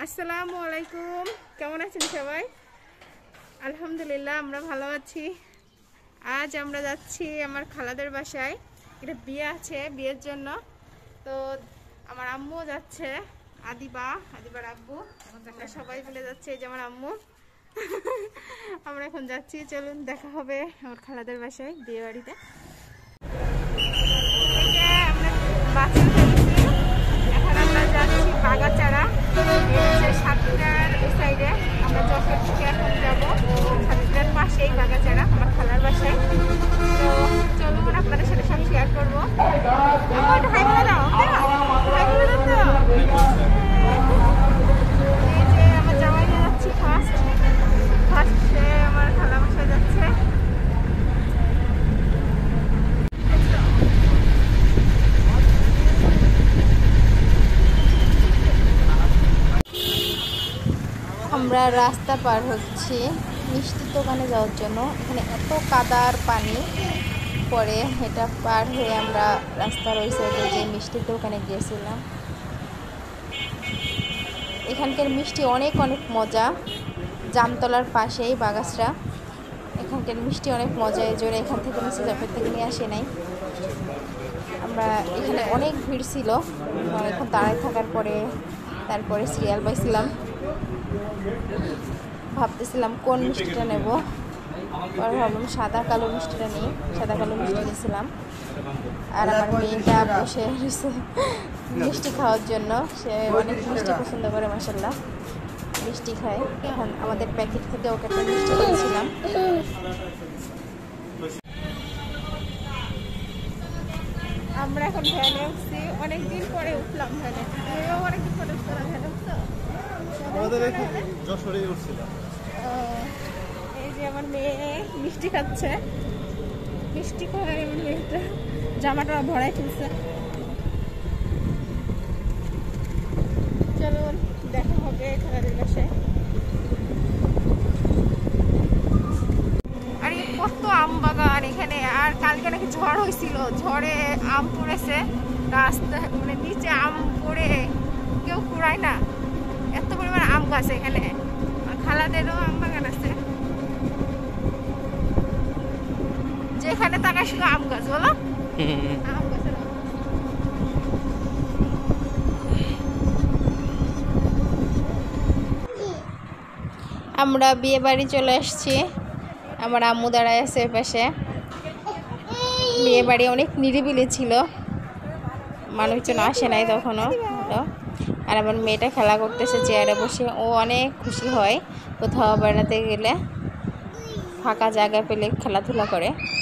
আসসালামু আলাইকুম, কেমন আছেন সবাই? আলহামদুলিল্লাহ আমরা ভালো আছি। আজ আমরা যাচ্ছি আমার খালাদের বাসায়। এটা বিয়ে আছে, বিয়ের জন্য। তো আমার আম্মুও যাচ্ছে, আদিবার আব্বু, আমরা সবাই মিলে যাচ্ছে। এই যে আমার আম্মু। আমরা এখন যাচ্ছি, চলুন দেখা হবে আমার খালাদের বাসায়, বিয়ে বাড়িতে। এখন আমরা যাচ্ছি বাগাচারা, সাতটার সাইডে। আমরা যশোর থেকে এখন যাবো সাতটার পাশেই বাগাচারা, আমার খালার বাসায়। তো চলুন আপনাদের সাথে সব শেয়ার করবো। এই যে আমার জামাই নিয়ে যাচ্ছি, ফার্স্টে আমার খালার বাসায় যাচ্ছে। আমরা রাস্তা পার হচ্ছি মিষ্টির দোকানে যাওয়ার জন্য। এখানে এত কাদার পানি পড়ে, এটা পার হয়ে আমরা রাস্তার ওই সাইডে যে মিষ্টির দোকানে গিয়েছিলাম। এখানকার মিষ্টি অনেক মজা। জামতলার পাশেই বাগাসরা। এখানকার মিষ্টি অনেক মজা, এই জন্য এখান থেকে মিষ্টি জাফের থেকে নিয়ে আসি নাই। আমরা এখানে অনেক ভিড় ছিল, অনেকক্ষণ দাঁড়ায় থাকার পরে তারপরে সিরিয়াল পাইছিলাম। ভাবতেছিলাম কোন মিষ্টিটা নেব, পরে ভাবলাম সাদা কালো মিষ্টিটা নিই। সাদা কালো মিষ্টি নিয়েছিলাম। আর আমার মেয়েটা বসে মিষ্টি খাওয়ার জন্য, সে অনেক মিষ্টি পছন্দ করে, মাশাআল্লাহ মিষ্টি খায়। এখন আমাদের প্যাকেট থেকে ওকে একটা মিষ্টি দিয়েছিলাম। আমরা এখন ভ্যানে উঠছি, অনেকদিন পরে উঠলাম ভ্যানে। অনেকদিন পরে উঠলাম ভ্যানে। এই যে আমার মেয়ে মিষ্টি খাচ্ছে, মিষ্টি খাওয়ার আমার মেয়েটা জামাটা ভরাই ফেলছে। চলুন দেখা হবে খালাদের বাসায়। আর কত আম বাগান এখানে। আর কালকে নাকি ঝড় হয়েছিল, ঝড়ে আম পড়েছে রাস্তা, মানে নিচে আম পড়ে কেউ কুড়ায় না, এত পরিমাণ আম গাছ এখানে। খালাদেরও আম বাগান আছে, যেখানে তাকায় শুধু আম গাছ। বলো আম গাছের। আমরা বিয়ে বাড়ি চলে আসছি, আমার আম্মু দাঁড়ায় আছে পাশে। বিয়ে বাড়ি অনেক নিরিবিলি ছিল, মানুষজন আসে নাই তখনও। আর আমার মেয়েটা খেলা করতেছে চেয়ারে বসে। ও অনেক খুশি হয় কোথাও বেড়াতে গেলে, ফাঁকা জায়গা পেলে খেলাধুলা করে।